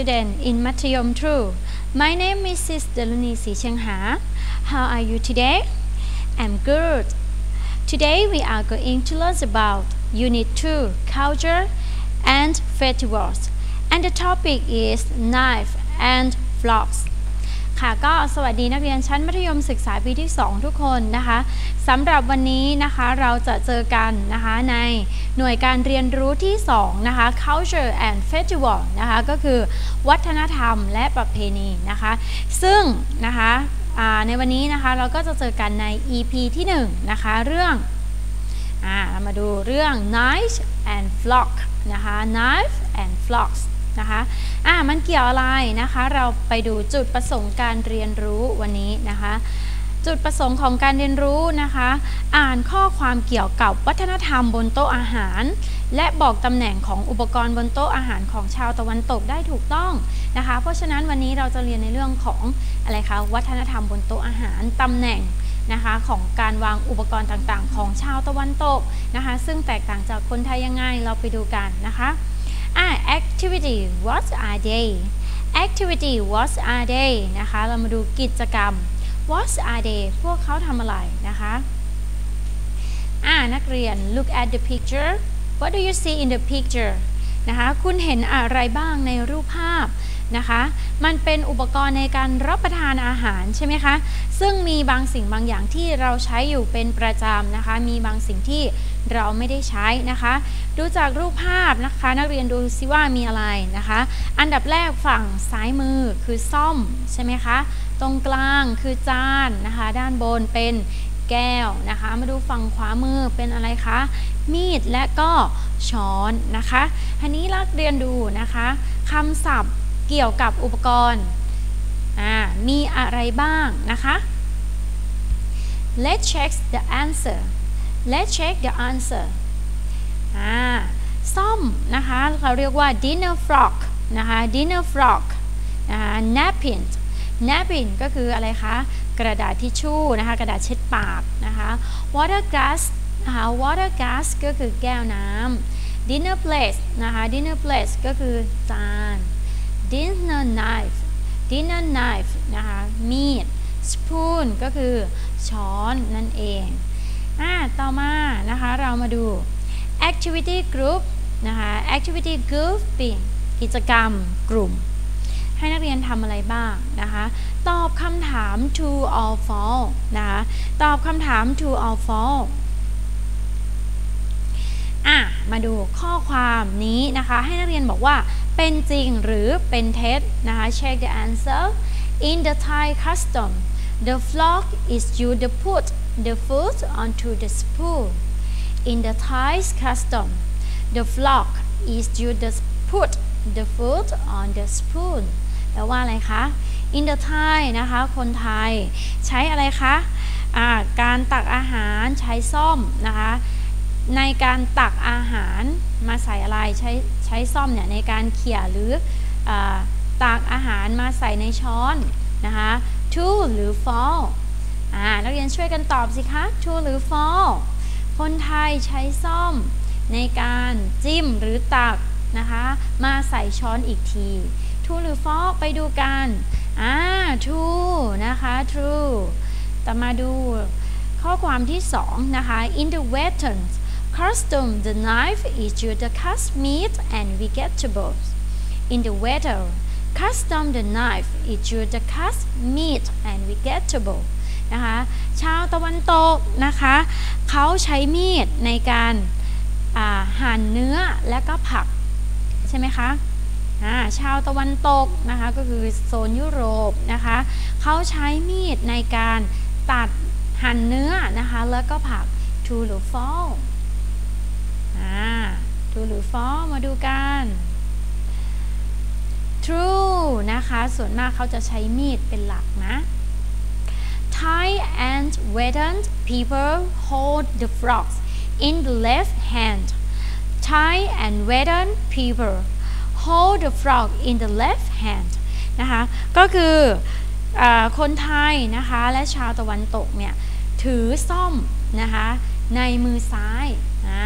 student in Mathayom 2. My name is Ms. Daluni Sichengha. How are you today? I'm good. Today we are going to learn about Unit 2, Culture and Festivals. And the topic is knife and flocks. ค่ะก็สวัสดีนักเรียนชั้นมัธยมศึกษาปีที่2ทุกคนนะคะสำหรับวันนี้นะคะเราจะเจอกันนะคะในหน่วยการเรียนรู้ที่2นะคะ Culture and Festival นะคะก็คือวัฒนธรรมและประเพณีนะคะซึ่งนะคะในวันนี้นะคะเราก็จะเจอกันใน EP ที่1นะคะเรื่องเรามาดูเรื่อง knife and flock นะคะ knife and flocks นะคะมันเกี่ยวอะไรนะคะเราไปดูจุดประสงค์การเรียนรู้วันนี้นะคะจุดประสงค์ของการเรียนรู้นะคะอ่านข้อความเกี่ยวกับวัฒนธรรมบนโต๊ะอาหารและบอกตำแหน่งของอุปกรณ์บนโต๊ะอาหารของชาวตะวันตกได้ถูกต้องนะคะเพราะฉะนั้นวันนี้เราจะเรียนในเรื่องของอะไรคะวัฒนธรรมบนโต๊ะอาหารตำแหน่งนะคะของการวางอุปกรณ์ต่างๆของชาวตะวันตกนะคะซึ่งแตกต่างจากคนไทยยังไงเราไปดูกันนะคะactivity what are they activity what are they นะคะเรามาดูกิจกรรม what are they พวกเขาทำอะไรนะคะนักเรียน look at the picture what do you see in the picture นะคะคุณเห็นอะไรบ้างในรูปภาพนะคะมันเป็นอุปกรณ์ในการรับประทานอาหารใช่ไหมคะซึ่งมีบางสิ่งบางอย่างที่เราใช้อยู่เป็นประจำนะคะมีบางสิ่งที่เราไม่ได้ใช้นะคะดูจากรูปภาพนะคะนักเรียนดูซิว่ามีอะไรนะคะอันดับแรกฝั่งซ้ายมือคือซ่อมใช่ไหมคะตรงกลางคือจานนะคะด้านบนเป็นแก้วนะคะมาดูฝั่งขวามือเป็นอะไรคะมีดและก็ช้อนนะคะอันนี้นักเรียนดูนะคะคำศัพท์เกี่ยวกับอุปกรณ์มีอะไรบ้างนะคะ Let's check the answer Let's check the answer ซ่อมนะคะเราเรียกว่า dinner fork นะคะ dinner fork นะคะ napkin napkin ก็คืออะไรคะกระดาษทิชชู่นะคะกระดาษเช็ดปากนะคะ water glass นะคะ water glass ก็คือแก้วน้ำ dinner plate นะคะ dinner plate ก็คือจาน dinner knife dinner knife นะคะมีด spoon ก็คือช้อนนั่นเองต่อมานะคะเรามาดู activity group นะคะ activity grouping กิจกรรมกลุ่มให้นักเรียนทำอะไรบ้างนะคะตอบคำถาม true or false นะคะตอบคำถาม true or false มาดูข้อความนี้นะคะให้นักเรียนบอกว่าเป็นจริงหรือเป็นเท็จนะคะ check the answer in the Thai custom the flock is used to put the food onto the spoon in the Thai custom the flock is used to put the food on the spoon แปลว่าอะไรคะ in the Thai นะคะคนไทยใช้อะไรคะการตักอาหารใช้ซ่อมนะคะในการตักอาหารมาใส่อะไรใช้ซ่อมเนี่ยในการเขี่ยหรือตักอาหารมาใส่ในช้อนนะคะ true หรือ false นักเรียนช่วยกันตอบสิคะ true หรือ false คนไทยใช้ซ่อมในการจิ้มหรือตักนะคะมาใส่ช้อนอีกที true หรือ false ไปดูกันtrue นะคะ true แต่มาดูข้อความที่2นะคะ in the Western custom the knife is used to cut meat and vegetables in the Western custom the knife is used to cut meat and vegetables นะคะชาวตะวันตกนะคะเขาใช้มีดในการหั่นเนื้อและก็ผักใช่ไหมคะชาวตะวันตกนะคะก็คือโซนยุโรปนะคะเขาใช้มีดในการตัดหั่นเนื้อนะคะแล้วก็ผัก true หรือ false true หรือ false มาดูกัน true นะคะส่วนมากเขาจะใช้มีดเป็นหลักนะ Thai and Western people hold the frogs in the left hand Thai and Western people hold the frog in the left hand นะคะก็คือคนไทยนะคะและชาวตะวันตกเนี่ยถือซ่อมนะคะในมือซ้าย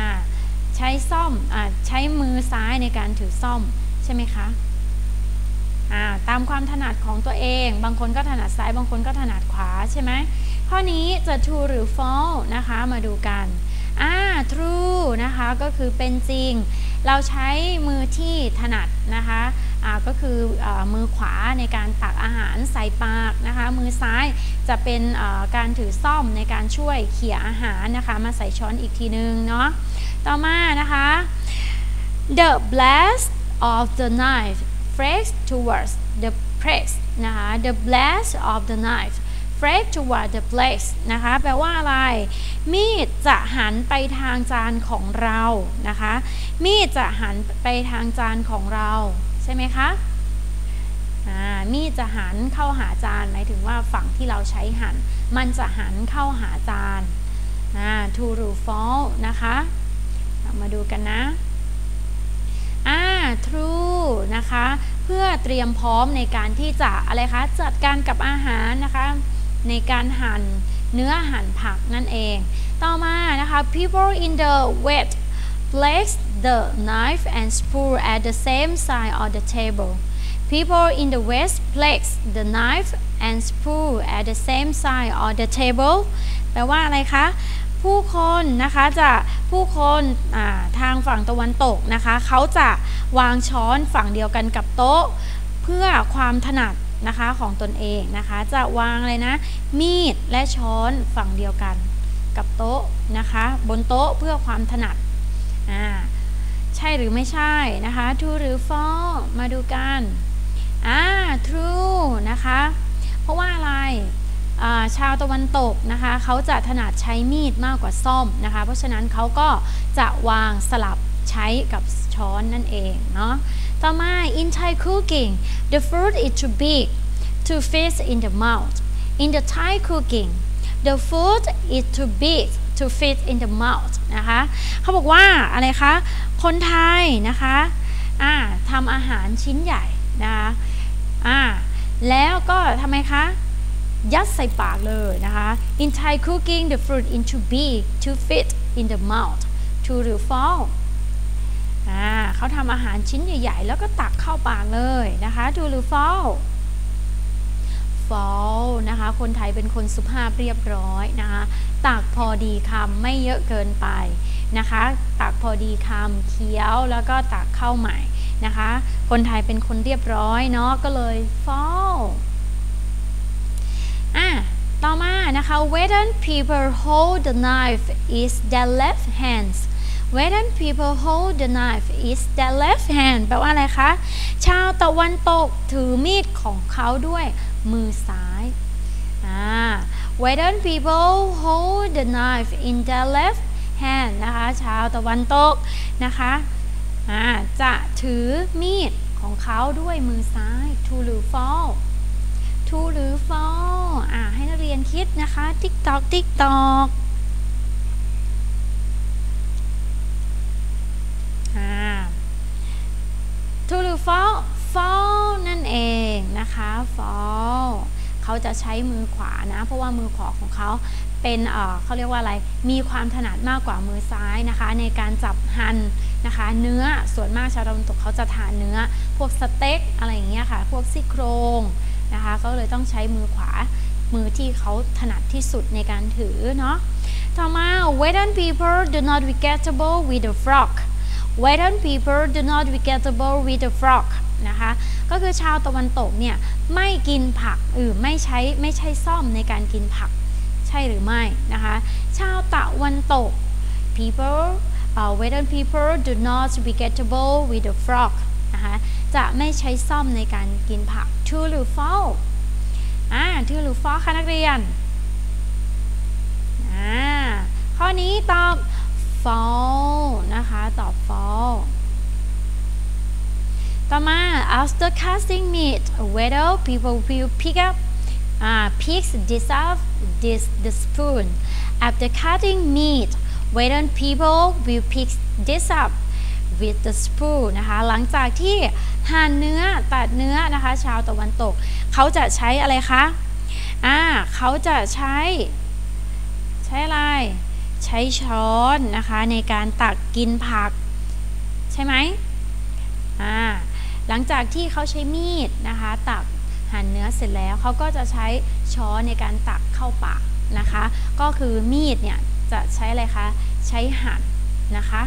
ใช้ซ่อมใช้มือซ้ายในการถือซ่อมใช่ไหมคะตามความถนัดของตัวเองบางคนก็ถนัดซ้ายบางคนก็ถนัดขวาใช่ไหมข้อนี้จะ true หรือ false นะคะมาดูกันtrue นะคะก็คือเป็นจริงเราใช้มือที่ถนัดนะคะก็คือมือขวาในการตักอาหารใส่ปากนะคะมือซ้ายจะเป็นการถือซ่อมในการช่วยเขี่ยอาหารนะคะมาใส่ช้อนอีกทีนึงเนาะต่อมานะคะ the blast of the knife flex towards the plate นะคะ the blast of the knife flex towards the plate นะคะแปลว่าอะไรมีดจะหันไปทางจานของเรานะคะมีดจะหันไปทางจานของเราใช่ไหมคะมีดจะหันเข้าหาจานหมายถึงว่าฝั่งที่เราใช้หั่นมันจะหันเข้าหาจานtrue หรือ false นะคะมาดูกันนะtrue นะคะเพื่อเตรียมพร้อมในการที่จะอะไรคะจัดการกับอาหารนะคะในการหั่นเนื้อหั่นผักนั่นเองต่อมานะคะ people in the West place the knife and spoon at the same side of the table people in the West place the knife and spoon at the same side of the table แปลว่าอะไรคะผู้คนนะคะผู้คนทางฝั่งตะวันตกนะคะเขาจะวางช้อนฝั่งเดียวกันกับโต๊ะเพื่อความถนัดนะคะของตนเองนะคะจะวางเลยนะมีดและช้อนฝั่งเดียวกันกับโต๊ะนะคะบนโต๊ะเพื่อความถนัดใช่หรือไม่ใช่นะคะ true หรือ false มาดูกันtrue นะคะเพราะว่าอะไรชาวตะวันตกนะคะเขาจะถนัดใช้มีดมากกว่าซ่อมนะคะเพราะฉะนั้นเขาก็จะวางสลับใช้กับช้อนนั่นเองเนาะต่อมา in Thai cooking the food is too big to fit in the mouth in the Thai cooking the food is too big to fit in the mouth นะคะเขาบอกว่าอะไรคะคนไทยนะคะทำอาหารชิ้นใหญ่นะคะแล้วก็ทำไมคะยัดใส่ปากเลยนะคะ in Thai cooking the food is too big to fit in the mouth true หรือ false เขาทำอาหารชิ้นใหญ่ๆแล้วก็ตักเข้าปากเลยนะคะ true หรือ false false นะคะคนไทยเป็นคนสุภาพเรียบร้อยนะคะตักพอดีคำไม่เยอะเกินไปนะคะตักพอดีคำเคี้ยวแล้วก็ตักเข้าใหม่นะคะคนไทยเป็นคนเรียบร้อยเนาะก็เลย falseต่อมานะคะ when people hold the knife is their left hands when people hold the knife is their left hand แปลว่าอะไรคะชาวตะวันตกถือมีดของเขาด้วยมือซ้ายwhen people hold the knife in their left hand นะคะชาวตะวันตกนะคะจะถือมีดของเขาด้วยมือซ้าย true หรือ false true หรือ false ให้นักเรียนคิดนะคะ TikTok true หรือ false false นั่นเองนะคะ false เขาจะใช้มือขวานะเพราะว่ามือขวาของเขาเป็นเขาเรียกว่าอะไรมีความถนัดมากกว่ามือซ้ายนะคะในการจับหั่นนะคะเนื้อส่วนมากชาวตะวันตกเขาจะทานเนื้อพวกสเต็กอะไรอย่างเงี้ยค่ะพวกซี่โครงนะคะก็เลยต้องใช้มือขวามือที่เขาถนัดที่สุดในการถือเนาะต่อมา Western people do not vegetable with the fork Western people do not vegetable with the fork นะคะก็คือชาวตะวันตกเนี่ยไม่กินผักไม่ใช่ซ่อมในการกินผักใช่หรือไม่นะคะชาวตะวันตก people Western people do not vegetable with the fork นะคะจะไม่ใช้ซ่อมในการกินผัก true หรือ false true หรือ false คะนักเรียนข้อนี้ตอบ false นะคะตอบ false ต่อมา after casting meat whether people will pick this up the spoon after cutting meat whether people will pick this up with the spoon นะคะหลังจากที่หั่นเนื้อตัดเนื้อนะคะชาวตะวันตกเขาจะใช้อะไรคะเขาจะใช้อะไรใช้ช้อนนะคะในการตักกินผักใช่ไหมหลังจากที่เขาใช้มีดนะคะตักหั่นเนื้อเสร็จแล้วเขาก็จะใช้ช้อนในการตักเข้าปากนะคะก็คือมีดเนี่ยจะใช้อะไรคะใช้หั่นนะคะ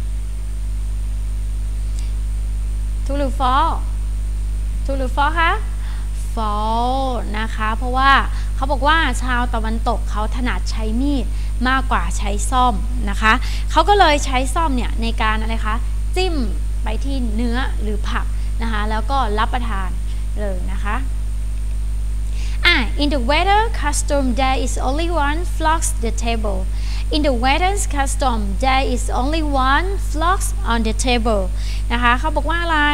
ถูกหรือ false ถูกหรือ false คะ false นะคะเพราะว่าเขาบอกว่าชาวตะวันตกเขาถนัดใช้มีดมากกว่าใช้ซ่อมนะคะเขาก็เลยใช้ซ่อมเนี่ยในการอะไรคะจิ้มไปที่เนื้อหรือผักนะคะแล้วก็รับประทานเลยนะคะIn the waiter custom there is only one flux the table In the waiter's custom there is only one flux on the table นะคะเขาบอกว่าอะไร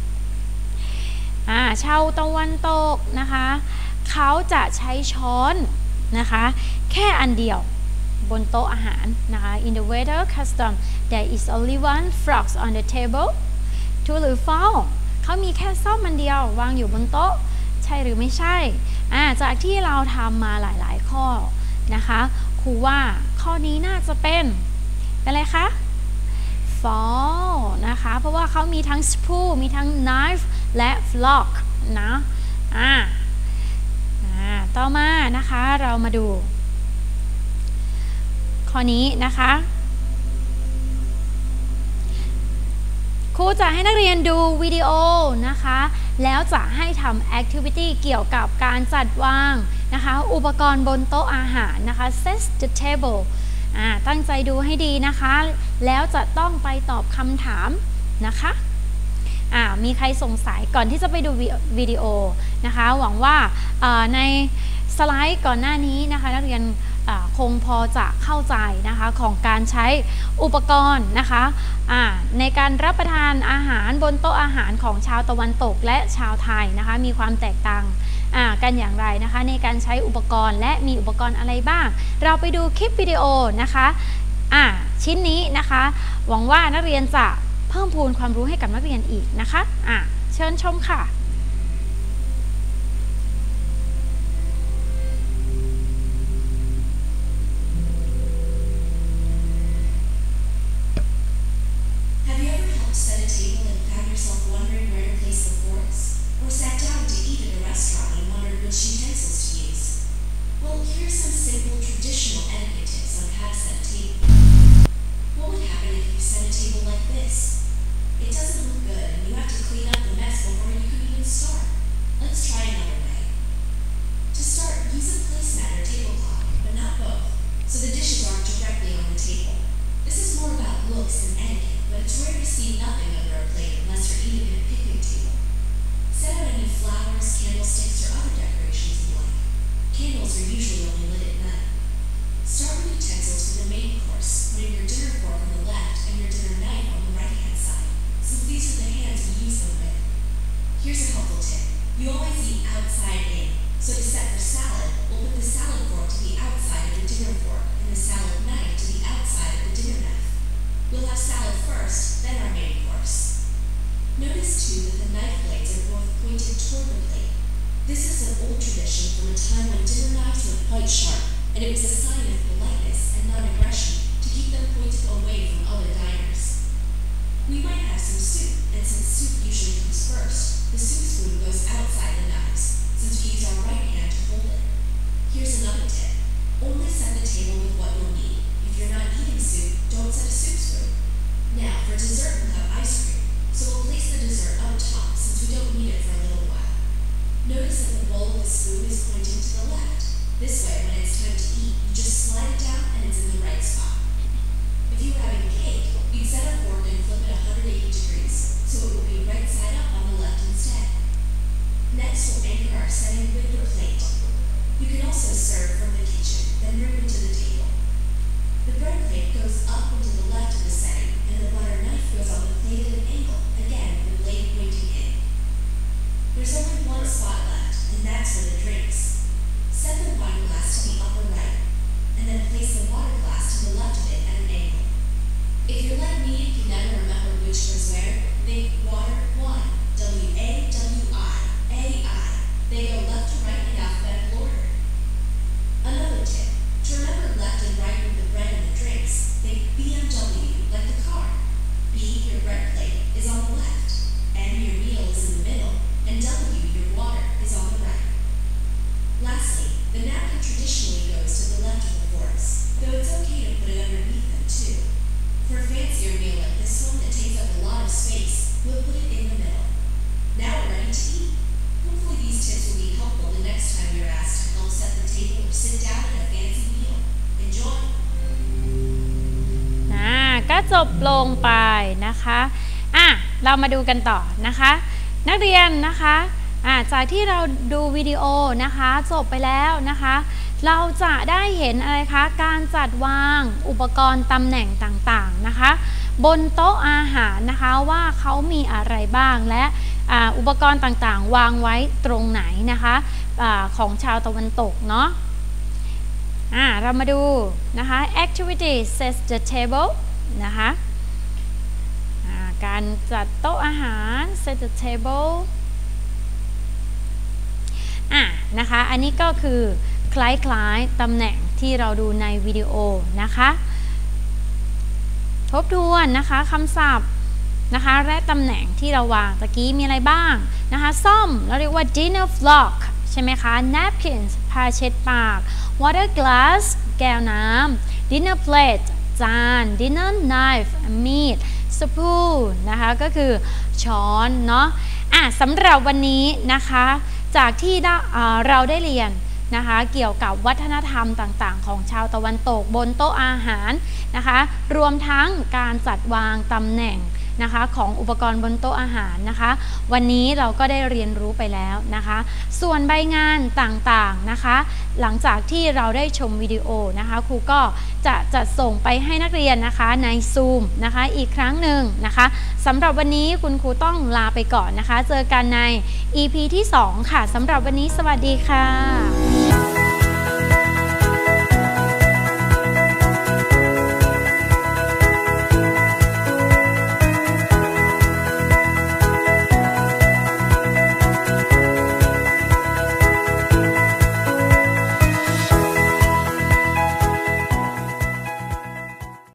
ชาวตะวันตกนะคะเขาจะใช้ช้อนนะคะแค่อันเดียวบนโต๊ะอาหารนะคะ In the waiter custom there is only one flux on the table True หรือ false เขามีแค่ซ่อมอันเดียววางอยู่บนโต๊ะใช่หรือไม่ใช่จากที่เราทำมาหลายๆข้อนะคะครูว่าข้อนี้น่าจะเป็นอะไรคะ false นะคะเพราะว่าเขามีทั้ง spoon มีทั้ง knife และ fork นะต่อมานะคะเรามาดูข้อนี้นะคะครูจะให้นักเรียนดูวิดีโอนะคะแล้วจะให้ทำ activity เกี่ยวกับการจัดวางนะคะอุปกรณ์บนโต๊ะอาหารนะคะ set the table ตั้งใจดูให้ดีนะคะแล้วจะต้องไปตอบคำถามนะคะมีใครสงสัยก่อนที่จะไปดูวิดีโอนะคะหวังว่าในสไลด์ก่อนหน้านี้นะคะนักเรียนคงพอจะเข้าใจนะคะของการใช้อุปกรณ์นะคะในการรับประทานอาหารบนโต๊ะอาหารของชาวตะวันตกและชาวไทยนะคะมีความแตกต่างกันอย่างไรนะคะในการใช้อุปกรณ์และมีอุปกรณ์อะไรบ้างเราไปดูคลิปวิดีโอนะคะชิ้นนี้นะคะหวังว่านักเรียนจะเพิ่มพูนความรู้ให้กับนักเรียนอีกนะคะเชิญชมค่ะ and it was a sign of politeness and non-aggression to keep them pointed away from other diners. We might have some soup, and since soup usually comes first, the soup spoon goes outside the knives, since we use our right hand to hold it. Here's another tip. Only set the table with what you'll need. If you're not eating soup, don't set a soup spoon. Now, for dessert we'll have ice cream, so we'll place the dessert up top since we don't need it for a little while. Notice that the bowl with the spoon is pointing to the left. This way, when it's time to eat, you just slide it down and it's in the right spot. If you were having cake, you'd set a fork and flip it 180 degrees, so it will be right side up on the left instead. Next, we'll anchor our setting with the plate. You can also serve from the kitchen, then bring it to the table. The bread plate goes up and to the left of the setting, and the butter knife goes on the plate at an angle, again with the blade pointing in. There's only one spot left, and that's for the drinks. Set the wine glass to the upper right, and then place the water glass to the sit down at a fancy meal. Enjoy. ก็จบลงไปนะคะเรามาดูกันต่อนะคะนักเรียนนะคะจากที่เราดูวิดีโอนะคะจบไปแล้วนะคะเราจะได้เห็นอะไรคะการจัดวางอุปกรณ์ตำแหน่งต่างๆนะคะบนโต๊ะอาหารนะคะว่าเขามีอะไรบ้างและอุปกรณ์ต่างๆวางไว้ตรงไหนนะคะของชาวตะวันตกเนาะเรามาดูนะคะ activity set the table นะคะการจัดโต๊ะอาหาร set the table นะคะอันนี้ก็คือคล้ายๆตำแหน่งที่เราดูในวิดีโอนะคะทบทวนนะคะคำศัพท์นะคะและตำแหน่งที่เราวางตะกี้มีอะไรบ้างนะคะส้อมเราเรียกว่า dinner fork ใช่ไหมคะ napkins ผ้าเช็ดปาก water glass แก้วน้ำ dinner plate จาน dinner knife มีด spoon นะคะก็คือช้อนเนาะสำหรับวันนี้นะคะจากที่เราได้เรียนนะคะเกี่ยวกับวัฒนธรรมต่างๆของชาวตะวันตกบนโต๊ะอาหารนะคะรวมทั้งการจัดวางตำแหน่งนะคะของอุปกรณ์บนโต๊ะอาหารนะคะวันนี้เราก็ได้เรียนรู้ไปแล้วนะคะส่วนใบงานต่างๆนะคะหลังจากที่เราได้ชมวิดีโอนะคะครูก็จะจัดส่งไปให้นักเรียนนะคะใน Zoom นะคะอีกครั้งหนึ่งนะคะสำหรับวันนี้คุณครูต้องลาไปก่อนนะคะเจอกันใน EP ที่ 2 ค่ะสำหรับวันนี้สวัสดีค่ะ